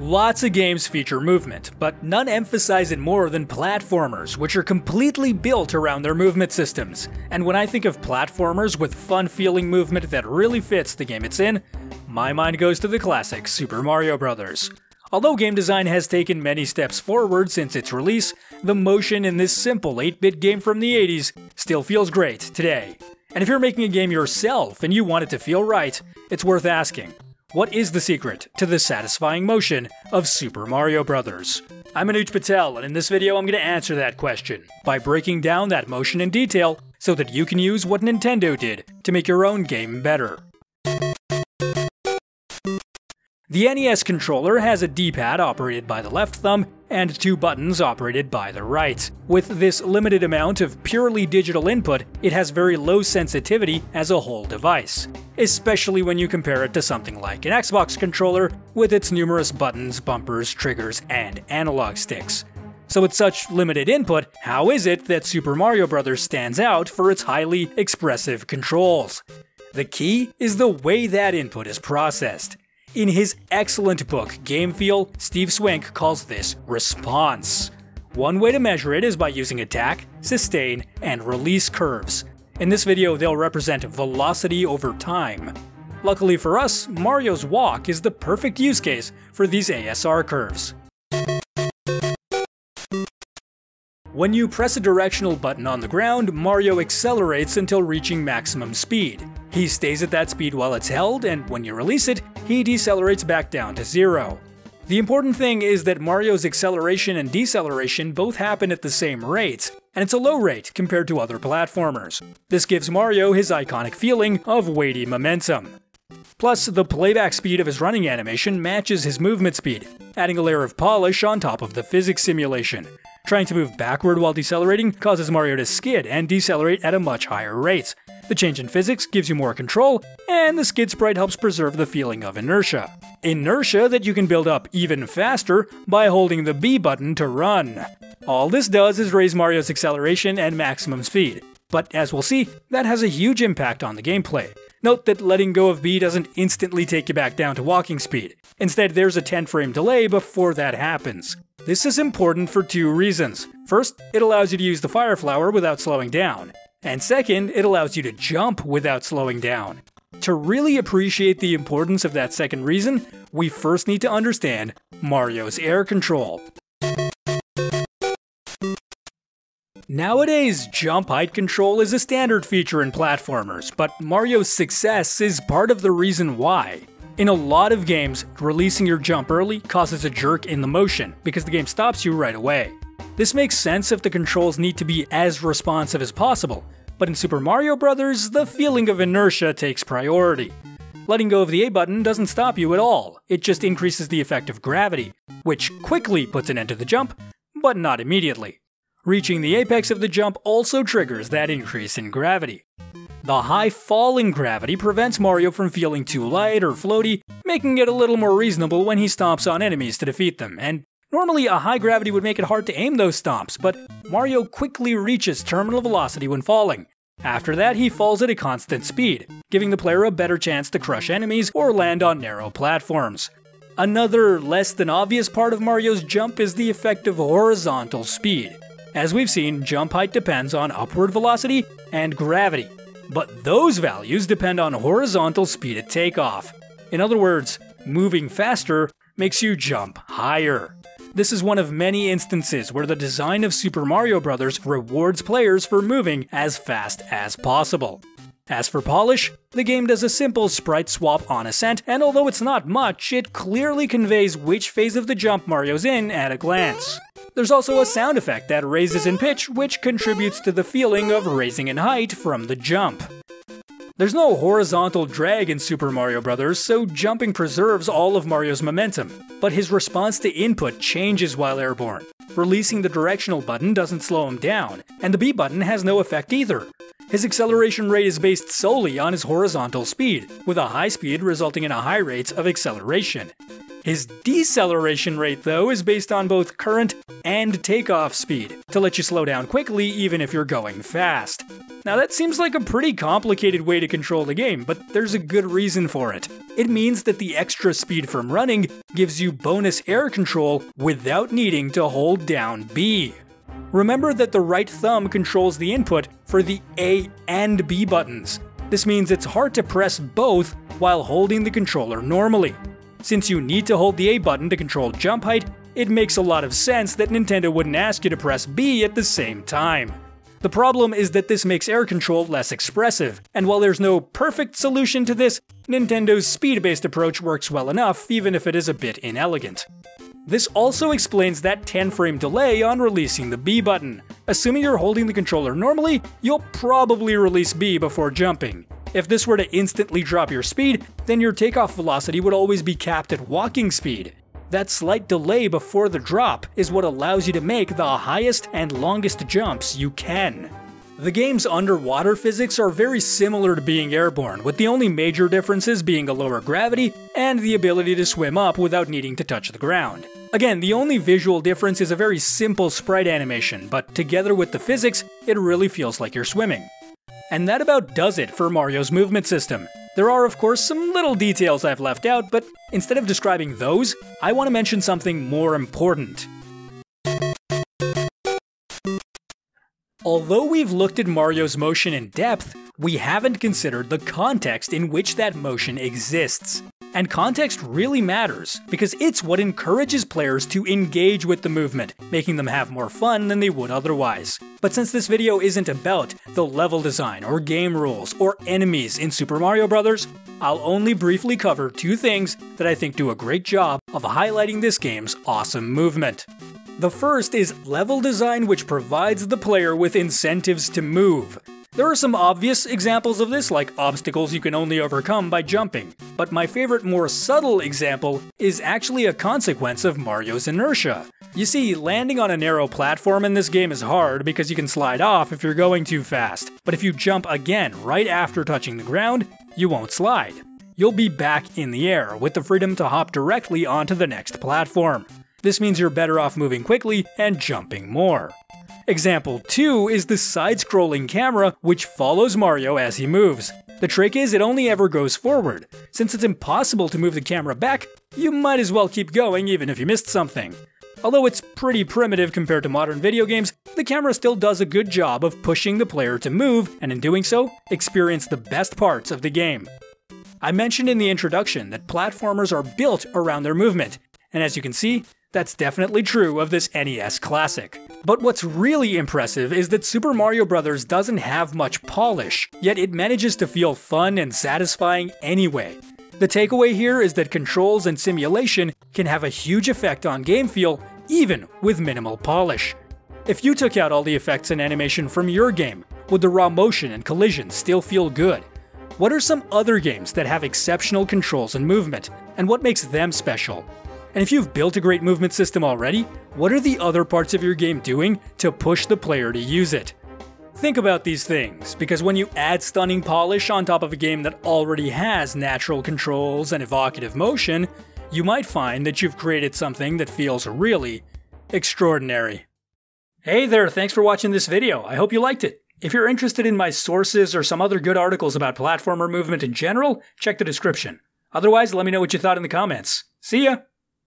Lots of games feature movement, but none emphasize it more than platformers, which are completely built around their movement systems. And when I think of platformers with fun-feeling movement that really fits the game it's in, my mind goes to the classic Super Mario Bros. Although game design has taken many steps forward since its release, the motion in this simple 8-bit game from the 80s still feels great today. And if you're making a game yourself and you want it to feel right, it's worth asking, what is the secret to the satisfying motion of Super Mario Bros? I'm Anuj Patel, and in this video I'm going to answer that question by breaking down that motion in detail so that you can use what Nintendo did to make your own game better. The NES controller has a D-pad operated by the left thumb and 2 buttons operated by the right. With this limited amount of purely digital input, it has very low sensitivity as a whole device, especially when you compare it to something like an Xbox controller with its numerous buttons, bumpers, triggers, and analog sticks. So with such limited input, how is it that Super Mario Bros. Stands out for its highly expressive controls? The key is the way that input is processed. In his excellent book, Game Feel, Steve Swink calls this response. One way to measure it is by using attack, sustain, and release curves. In this video, they'll represent velocity over time. Luckily for us, Mario's walk is the perfect use case for these ASR curves. When you press a directional button on the ground, Mario accelerates until reaching maximum speed. He stays at that speed while it's held, and when you release it, he decelerates back down to 0. The important thing is that Mario's acceleration and deceleration both happen at the same rate, and it's a low rate compared to other platformers. This gives Mario his iconic feeling of weighty momentum. Plus, the playback speed of his running animation matches his movement speed, adding a layer of polish on top of the physics simulation. Trying to move backward while decelerating causes Mario to skid and decelerate at a much higher rate. The change in physics gives you more control, and the skid sprite helps preserve the feeling of inertia. Inertia that you can build up even faster by holding the B button to run. All this does is raise Mario's acceleration and maximum speed, but as we'll see, that has a huge impact on the gameplay. Note that letting go of B doesn't instantly take you back down to walking speed. Instead, there's a 10-frame delay before that happens. This is important for 2 reasons. First, it allows you to use the Fire Flower without slowing down. And second, it allows you to jump without slowing down. To really appreciate the importance of that second reason, we first need to understand Mario's air control. Nowadays, jump height control is a standard feature in platformers, but Mario's success is part of the reason why. In a lot of games, releasing your jump early causes a jerk in the motion, because the game stops you right away. This makes sense if the controls need to be as responsive as possible, but in Super Mario Bros., the feeling of inertia takes priority. Letting go of the A button doesn't stop you at all, it just increases the effect of gravity, which quickly puts an end to the jump, but not immediately. Reaching the apex of the jump also triggers that increase in gravity. The high falling gravity prevents Mario from feeling too light or floaty, making it a little more reasonable when he stomps on enemies to defeat them, and normally a high gravity would make it hard to aim those stomps, but Mario quickly reaches terminal velocity when falling. After that, he falls at a constant speed, giving the player a better chance to crush enemies or land on narrow platforms. Another less than obvious part of Mario's jump is the effect of horizontal speed. As we've seen, jump height depends on upward velocity and gravity, but those values depend on horizontal speed at takeoff. In other words, moving faster makes you jump higher. This is one of many instances where the design of Super Mario Bros. Rewards players for moving as fast as possible. As for polish, the game does a simple sprite swap on ascent, and although it's not much, it clearly conveys which phase of the jump Mario's in at a glance. There's also a sound effect that raises in pitch, which contributes to the feeling of raising in height from the jump. There's no horizontal drag in Super Mario Bros., so jumping preserves all of Mario's momentum, but his response to input changes while airborne. Releasing the directional button doesn't slow him down, and the B button has no effect either. His acceleration rate is based solely on his horizontal speed, with a high speed resulting in a high rate of acceleration. His deceleration rate, though, is based on both current and takeoff speed, to let you slow down quickly even if you're going fast. Now that seems like a pretty complicated way to control the game, but there's a good reason for it. It means that the extra speed from running gives you bonus air control without needing to hold down B. Remember that the right thumb controls the input for the A and B buttons. This means it's hard to press both while holding the controller normally. Since you need to hold the A button to control jump height, it makes a lot of sense that Nintendo wouldn't ask you to press B at the same time. The problem is that this makes air control less expressive, and while there's no perfect solution to this, Nintendo's speed-based approach works well enough, even if it is a bit inelegant. This also explains that 10-frame delay on releasing the B button. Assuming you're holding the controller normally, you'll probably release B before jumping. If this were to instantly drop your speed, then your takeoff velocity would always be capped at walking speed. That slight delay before the drop is what allows you to make the highest and longest jumps you can. The game's underwater physics are very similar to being airborne, with the only major differences being a lower gravity and the ability to swim up without needing to touch the ground. Again, the only visual difference is a very simple sprite animation, but together with the physics, it really feels like you're swimming. And that about does it for Mario's movement system. There are of course some little details I've left out, but instead of describing those, I want to mention something more important. Although we've looked at Mario's motion in depth, we haven't considered the context in which that motion exists. And context really matters, because it's what encourages players to engage with the movement, making them have more fun than they would otherwise. But since this video isn't about the level design, or game rules, or enemies in Super Mario Bros., I'll only briefly cover two things that I think do a great job of highlighting this game's awesome movement. The first is level design, which provides the player with incentives to move. There are some obvious examples of this, like obstacles you can only overcome by jumping, but my favorite more subtle example is actually a consequence of Mario's inertia. You see, landing on a narrow platform in this game is hard because you can slide off if you're going too fast, but if you jump again right after touching the ground, you won't slide. You'll be back in the air with the freedom to hop directly onto the next platform. This means you're better off moving quickly and jumping more. Example 2 is the side-scrolling camera, which follows Mario as he moves. The trick is it only ever goes forward. Since it's impossible to move the camera back, you might as well keep going even if you missed something. Although it's pretty primitive compared to modern video games, the camera still does a good job of pushing the player to move, and in doing so, experience the best parts of the game. I mentioned in the introduction that platformers are built around their movement, and as you can see, that's definitely true of this NES classic. But what's really impressive is that Super Mario Bros. Doesn't have much polish, yet it manages to feel fun and satisfying anyway. The takeaway here is that controls and simulation can have a huge effect on game feel, even with minimal polish. If you took out all the effects and animation from your game, would the raw motion and collisions still feel good? What are some other games that have exceptional controls and movement, and what makes them special? And if you've built a great movement system already, what are the other parts of your game doing to push the player to use it? Think about these things, because when you add stunning polish on top of a game that already has natural controls and evocative motion, you might find that you've created something that feels really extraordinary. Hey there, thanks for watching this video. I hope you liked it. If you're interested in my sources or some other good articles about platformer movement in general, check the description. Otherwise, let me know what you thought in the comments. See ya!